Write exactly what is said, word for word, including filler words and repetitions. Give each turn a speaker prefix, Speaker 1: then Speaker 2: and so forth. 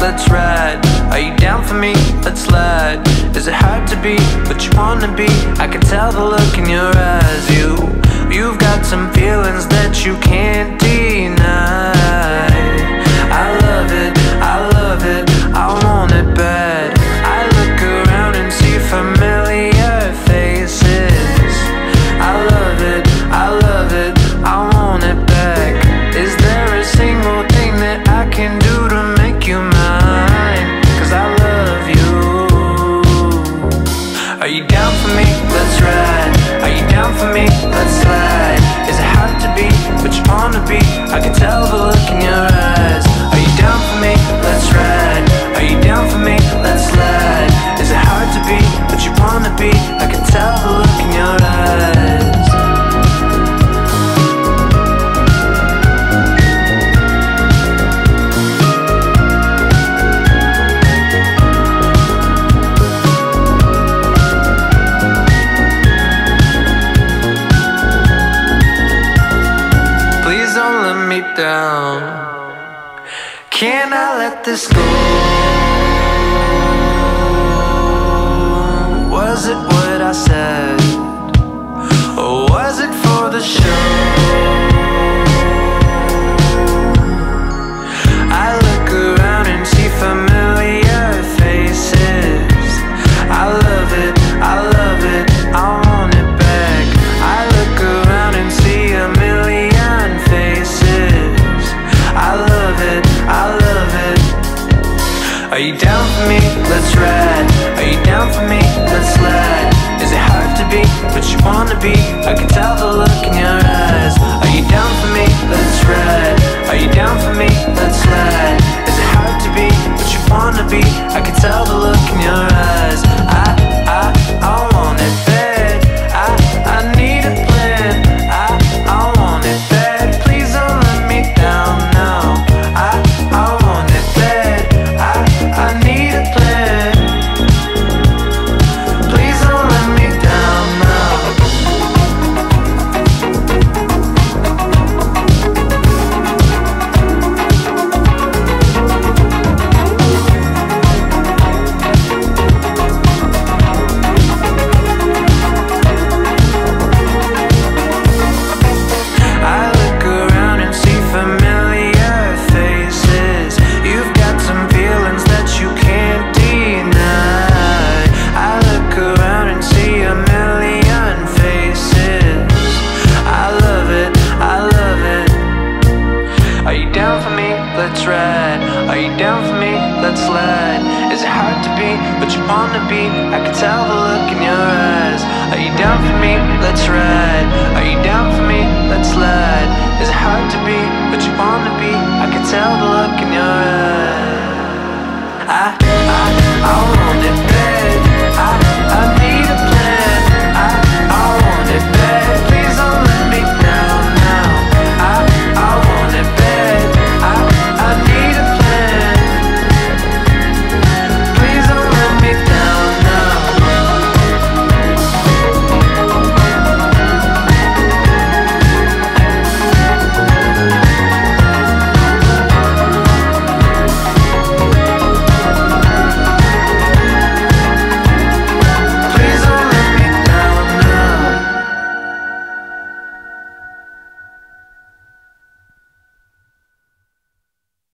Speaker 1: let's ride. Are you down for me? Let's slide. Is it hard to be what you wanna be? I can tell the look in your eyes. You, you've got some feelings that you can't deny. I love it, I love it, I want it bad. I look around and see familiar faces. I love it, I love it, I want it back. Is there a single thing that I can do to make you mine? Cause I love you. Are you down for me? Let's ride. Are you down for me? Let's slide. Is it hard to be what you wanna be? I can tell the look in your eyes. Are you down for me? Let's ride. Are you down for me? Let's slide. Is it hard to be what you wanna be? I can tell the look in your eyes. Down. Can I let this go? Was it what I said? Or was it for the show? I look around and see familiar faces. I love it, I love it, I want it back. I look around and see a million faces. I love it, I love it. Are you down for me? Let's ride. Are you down for me? Let's slide. Is it hard to be what you wanna be? I can tell the look in your eyes. Are you down for me? Let's ride. Are you down for me? Let's slide. Is it hard to be what you wanna be? I can tell the look in your eyes. I, I, I want it bad. I, I need a plan. I, I want it bad. Please don't let me down now. I, I want it bad. I, I need a plan. Please don't let me down now. I look around and see familiar faces. You've got some feelings that you can't deny. I look around and see a million faces. I love it, I love it. Are you down for me? Let's ride. Are you down for me? Let's slide. Is it hard to be what you wanna be? I can tell the look in your eyes. Are you down for me? Let's ride. Are you down for me? Let's slide. Is it hard to be what you wanna be? I can tell the look in your eyes. I, I